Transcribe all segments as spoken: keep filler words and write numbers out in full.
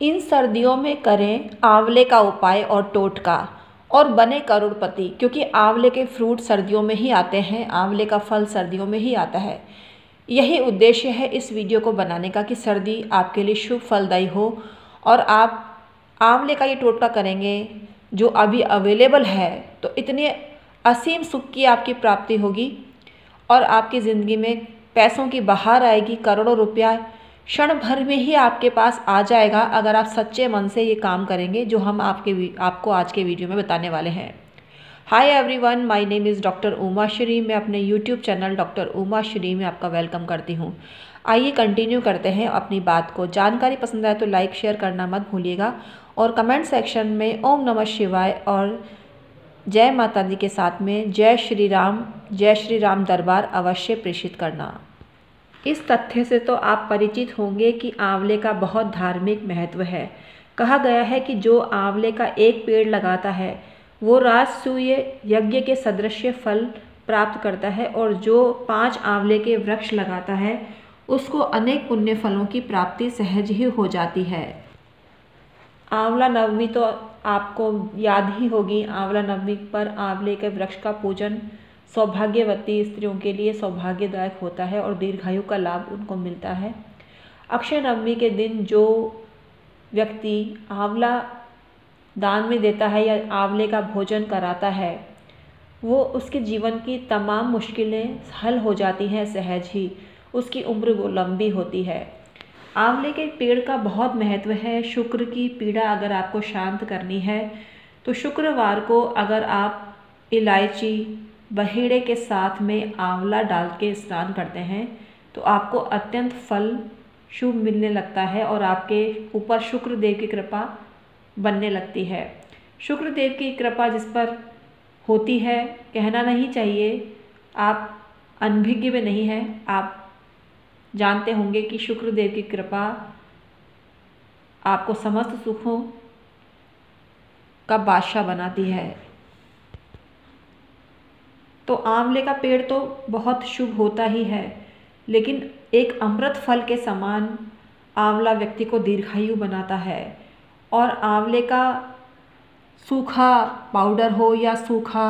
इन सर्दियों में करें आंवले का उपाय और टोटका और बने करोड़पति, क्योंकि आंवले के फ्रूट सर्दियों में ही आते हैं, आंवले का फल सर्दियों में ही आता है। यही उद्देश्य है इस वीडियो को बनाने का कि सर्दी आपके लिए शुभ फलदायी हो और आप आंवले का ये टोटका करेंगे जो अभी अवेलेबल है तो इतने असीम सुख की आपकी प्राप्ति होगी और आपकी ज़िंदगी में पैसों की बहार आएगी। करोड़ों रुपया क्षण भर में ही आपके पास आ जाएगा अगर आप सच्चे मन से ये काम करेंगे जो हम आपके आपको आज के वीडियो में बताने वाले हैं। Hi everyone, my name is doctor Uma Shri. मैं अपने YouTube channel doctor Uma Shri में आपका वेलकम करती हूँ। आइए कंटिन्यू करते हैं अपनी बात को। जानकारी पसंद आए तो लाइक शेयर करना मत भूलिएगा और कमेंट सेक्शन में ओम नमः शिवाय और जय माता दी के साथ में जय श्री राम जय श्री राम दरबार अवश्य प्रेषित करना। इस तथ्य से तो आप परिचित होंगे कि आंवले का बहुत धार्मिक महत्व है। कहा गया है कि जो आंवले का एक पेड़ लगाता है वो राजसूय यज्ञ के सदृश फल प्राप्त करता है और जो पांच आंवले के वृक्ष लगाता है उसको अनेक पुण्य फलों की प्राप्ति सहज ही हो जाती है। आंवला नवमी तो आपको याद ही होगी। आंवला नवमी पर आंवले के वृक्ष का पूजन सौभाग्यवती स्त्रियों के लिए सौभाग्यदायक होता है और दीर्घायु का लाभ उनको मिलता है। अक्षय नवमी के दिन जो व्यक्ति आंवला दान में देता है या आंवले का भोजन कराता है वो उसके जीवन की तमाम मुश्किलें हल हो जाती हैं सहज ही, उसकी उम्र वो लंबी होती है। आंवले के पेड़ का बहुत महत्व है। शुक्र की पीड़ा अगर आपको शांत करनी है तो शुक्रवार को अगर आप इलायची बहेड़े के साथ में आंवला डाल के स्नान करते हैं तो आपको अत्यंत फल शुभ मिलने लगता है और आपके ऊपर शुक्रदेव की कृपा बनने लगती है। शुक्रदेव की कृपा जिस पर होती है कहना नहीं चाहिए, आप अनभिज्ञ में नहीं हैं। आप जानते होंगे कि शुक्रदेव की कृपा आपको समस्त सुखों का बादशाह बनाती है। तो आंवले का पेड़ तो बहुत शुभ होता ही है, लेकिन एक अमृत फल के समान आंवला व्यक्ति को दीर्घायु बनाता है। और आंवले का सूखा पाउडर हो या सूखा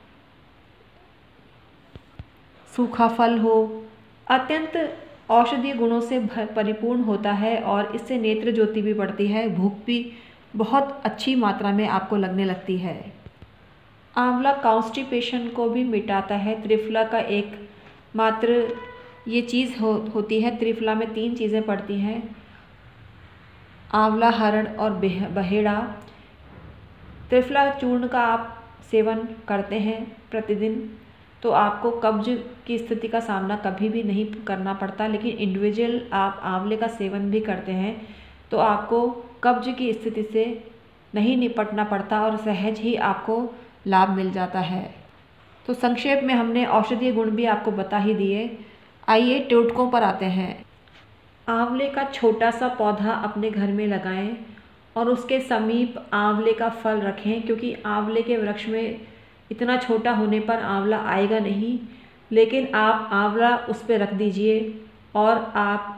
सूखा फल हो अत्यंत औषधीय गुणों से परिपूर्ण होता है और इससे नेत्र ज्योति भी बढ़ती है, भूख भी बहुत अच्छी मात्रा में आपको लगने लगती है। आंवला कॉन्स्टिपेशन को भी मिटाता है। त्रिफला का एक मात्र ये चीज़ हो, होती है। त्रिफला में तीन चीज़ें पड़ती हैं, आंवला, हरण और बहेड़ा। त्रिफला चूर्ण का आप सेवन करते हैं प्रतिदिन तो आपको कब्ज की स्थिति का सामना कभी भी नहीं करना पड़ता। लेकिन इंडिविजुअल आप आंवले का सेवन भी करते हैं तो आपको कब्ज की स्थिति से नहीं निपटना पड़ता और सहज ही आपको लाभ मिल जाता है। तो संक्षेप में हमने औषधीय गुण भी आपको बता ही दिए। आइए टोटकों पर आते हैं। आंवले का छोटा सा पौधा अपने घर में लगाएं और उसके समीप आंवले का फल रखें, क्योंकि आंवले के वृक्ष में इतना छोटा होने पर आंवला आएगा नहीं, लेकिन आप आंवला उस पर रख दीजिए और आप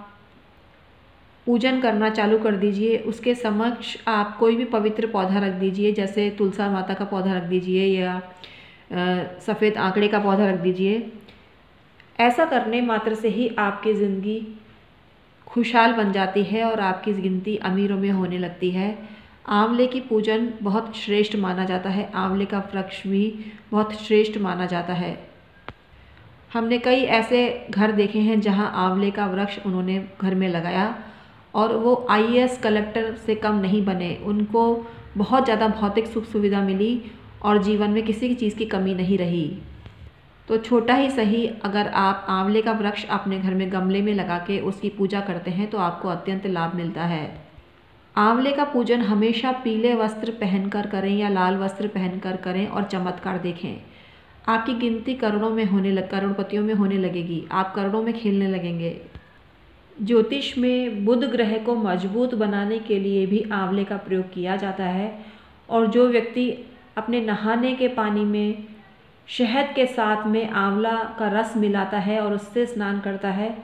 पूजन करना चालू कर दीजिए। उसके समक्ष आप कोई भी पवित्र पौधा रख दीजिए, जैसे तुलसा माता का पौधा रख दीजिए या सफ़ेद आंकड़े का पौधा रख दीजिए। ऐसा करने मात्र से ही आपकी ज़िंदगी खुशहाल बन जाती है और आपकी गिनती अमीरों में होने लगती है। आंवले की पूजन बहुत श्रेष्ठ माना जाता है। आंवले का वृक्ष भी बहुत श्रेष्ठ माना जाता है। हमने कई ऐसे घर देखे हैं जहां आंवले का वृक्ष उन्होंने घर में लगाया और वो आई ए एस कलेक्टर से कम नहीं बने। उनको बहुत ज़्यादा भौतिक सुख सुविधा मिली और जीवन में किसी चीज़ की कमी नहीं रही। तो छोटा ही सही अगर आप आंवले का वृक्ष अपने घर में गमले में लगा के उसकी पूजा करते हैं तो आपको अत्यंत लाभ मिलता है। आंवले का पूजन हमेशा पीले वस्त्र पहनकर करें या लाल वस्त्र पहनकर करें और चमत्कार देखें। आपकी गिनती करोड़ों में होने लग करोड़पतियों में होने लगेगी। आप करोड़ों में खेलने लगेंगे। ज्योतिष में बुध ग्रह को मजबूत बनाने के लिए भी आंवले का प्रयोग किया जाता है और जो व्यक्ति अपने नहाने के पानी में शहद के साथ में आंवला का रस मिलाता है और उससे स्नान करता है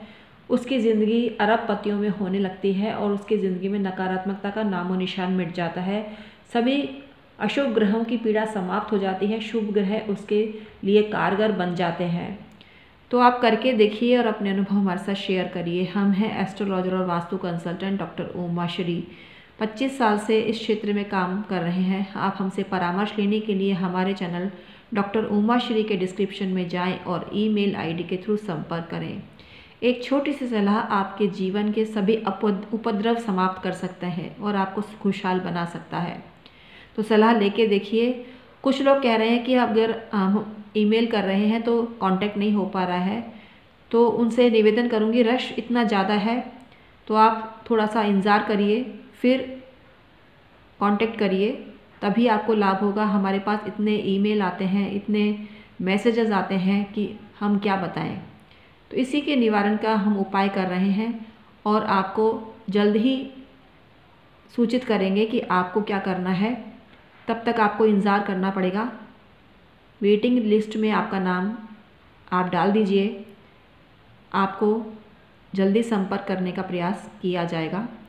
उसकी ज़िंदगी अरबपतियों में होने लगती है और उसकी ज़िंदगी में नकारात्मकता का नामो निशान मिट जाता है। सभी अशुभ ग्रहों की पीड़ा समाप्त हो जाती है, शुभ ग्रह उसके लिए कारगर बन जाते हैं। तो आप करके देखिए और अपने अनुभव हमारे साथ शेयर करिए। हम हैं एस्ट्रोलॉजर और वास्तु कंसल्टेंट डॉक्टर उमा श्री। पच्चीस साल से इस क्षेत्र में काम कर रहे हैं। आप हमसे परामर्श लेने के लिए हमारे चैनल डॉक्टर उमा श्री के डिस्क्रिप्शन में जाएं और ईमेल आईडी के थ्रू संपर्क करें। एक छोटी सी सलाह आपके जीवन के सभी उपद्रव समाप्त कर सकते हैं और आपको खुशहाल बना सकता है। तो सलाह लेके देखिए। कुछ लोग कह रहे हैं कि अगर हम ईमेल कर रहे हैं तो कांटेक्ट नहीं हो पा रहा है, तो उनसे निवेदन करूंगी रश इतना ज़्यादा है तो आप थोड़ा सा इंतज़ार करिए, फिर कांटेक्ट करिए, तभी आपको लाभ होगा। हमारे पास इतने ईमेल आते हैं, इतने मैसेजेस आते हैं कि हम क्या बताएं। तो इसी के निवारण का हम उपाय कर रहे हैं और आपको जल्द ही सूचित करेंगे कि आपको क्या करना है। तब तक आपको इंतज़ार करना पड़ेगा। वेटिंग लिस्ट में आपका नाम आप डाल दीजिए, आपको जल्दी संपर्क करने का प्रयास किया जाएगा।